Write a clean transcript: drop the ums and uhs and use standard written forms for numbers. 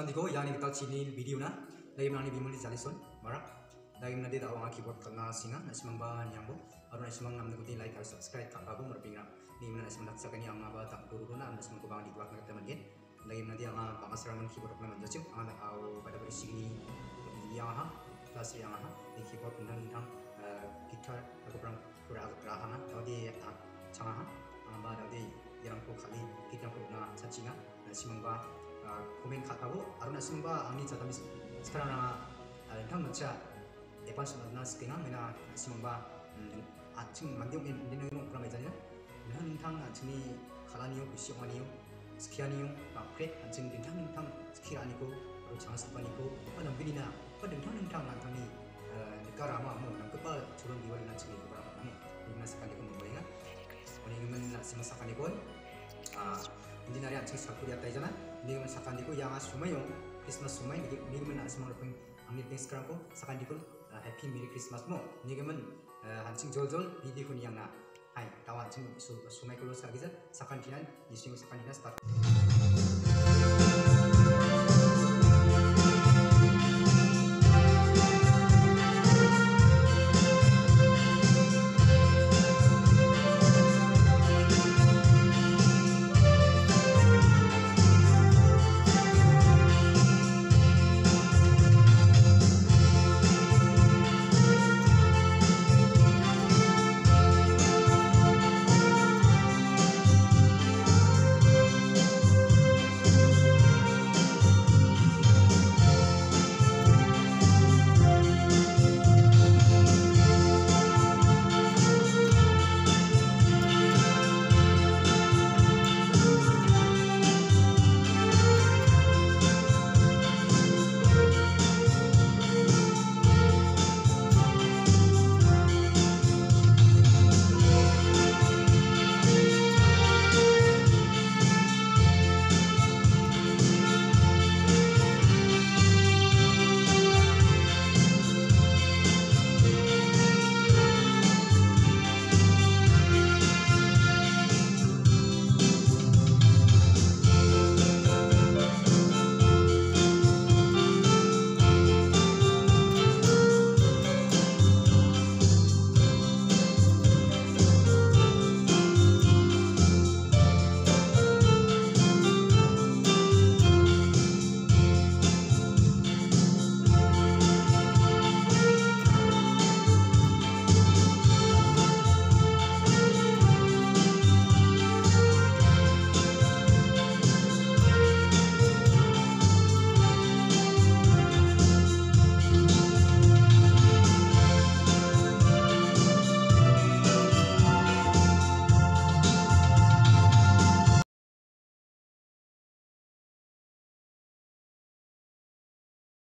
sakandiko yani kita chini video na lagi mana bimuli jalison marak lagi mana dia awang keyboard karena singa nasimang ba nyambo aru nasimang nam nukuti like atau subscribe tak babu merpingra ni mana nasimang sakani ang aba tak guru na nasimang ko bang di tuak na teman gen lagi mana dia ang pamasraman keyboard na manjacim ang au pada berisini yang ha plus yang ha di keyboard tentang gitar aku perang kurang atau di cangah ang ba di yang ko kali gitar ko na sacinga nasimang ba komen kathago aruna simba angni chatamis sekarang tang macha epan sumna skenga mena simba aching mandiong indino kurang aja nan tang achini khalaniyo bisyonganiyo skianiyo bakret aching tang skiraniku ro changaspaniko padam binina padam tang nantani negarama mo nang kepa turun diwali nachini kurang ani dimana sekali ko membayang oni men simba sakaniko hindi na rin ang sakuri at tayo dyan hindi naman sakandi ko yang sumayo Christmas sumay hindi naman asimang rapang ang nilings karang ko sakandi ko Happy Merry Christmas mo hindi naman hansing jol-jol hindi ko niyang na ay tawa hansing sumay ko lo sa gisa sakandinan isyung sakandi na start